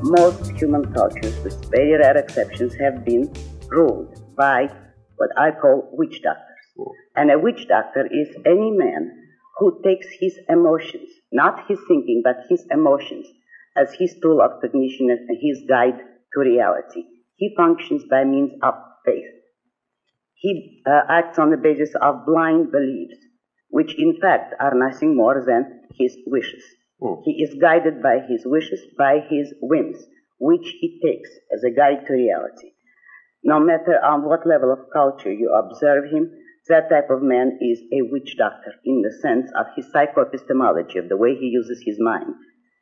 most human cultures, with very rare exceptions, have been ruled by what I call witch doctors. And a witch doctor is any man who takes his emotions, not his thinking, but his emotions, as his tool of cognition and his guide to reality. He functions by means of faith. He acts on the basis of blind beliefs, which in fact are nothing more than his wishes. He is guided by his wishes, by his whims, which he takes as a guide to reality. No matter on what level of culture you observe him, that type of man is a witch doctor in the sense of his psychoepistemology, of the way he uses his mind.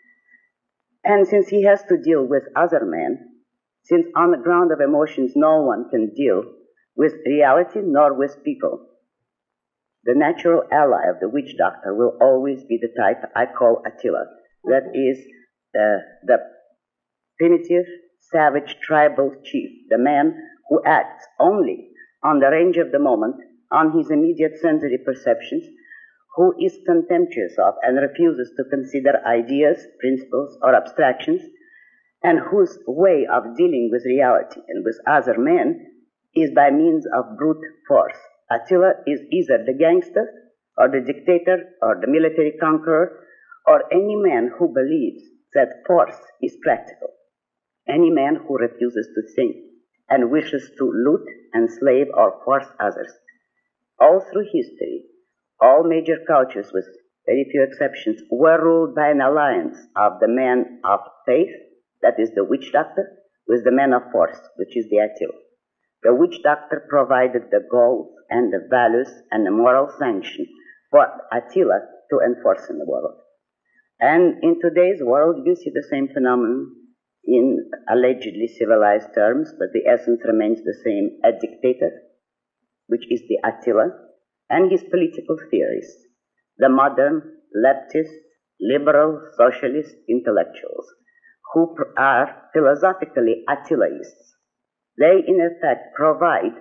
And since he has to deal with other men, since on the ground of emotions no one can deal with reality nor with people, the natural ally of the witch doctor will always be the type I call Attila. That is the primitive, savage, tribal chief, the man who acts only on the range of the moment, on his immediate sensory perceptions, who is contemptuous of and refuses to consider ideas, principles, or abstractions, and whose way of dealing with reality and with other men is by means of brute force. Attila is either the gangster, or the dictator, or the military conqueror, or any man who believes that force is practical, any man who refuses to think and wishes to loot, enslave, or force others. All through history, all major cultures, with very few exceptions, were ruled by an alliance of the man of faith, that is the witch doctor, with the man of force, which is the Attila. The witch doctor provided the goals and the values and the moral sanction for Attila to enforce in the world. And in today's world, you see the same phenomenon in allegedly civilized terms, but the essence remains the same: a dictator, which is the Attila, and his political theorists, the modern leftist, liberal, socialist intellectuals, who are philosophically Attilaists. They, in effect, provide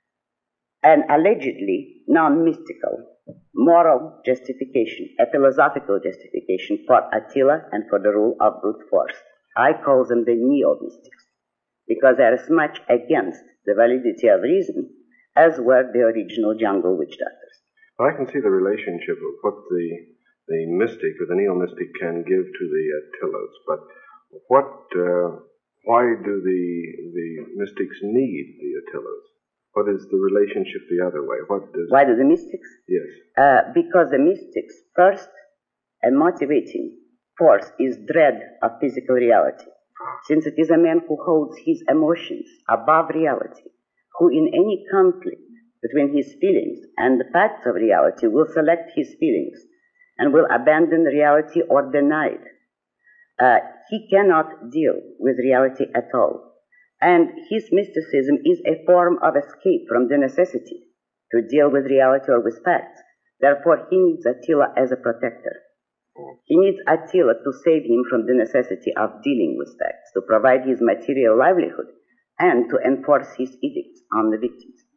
an allegedly non-mystical moral justification, a philosophical justification for Attila and for the rule of brute force. I call them the neo-mystics, because they are as much against the validity of reason as were the original jungle witch doctors. I can see the relationship of what the mystic or the neo-mystic can give to the Attilas, but why do the mystics need the Attilas? What is the relationship the other way? Why do the mystics? Yes. Because the mystics, first, a motivating force is dread of physical reality. Since it is a man who holds his emotions above reality, who in any conflict between his feelings and the facts of reality will select his feelings and will abandon reality or deny it. He cannot deal with reality at all. And his mysticism is a form of escape from the necessity to deal with reality or with facts. Therefore, he needs Attila as a protector. He needs Attila to save him from the necessity of dealing with facts, to provide his material livelihood, and to enforce his edicts on the victims.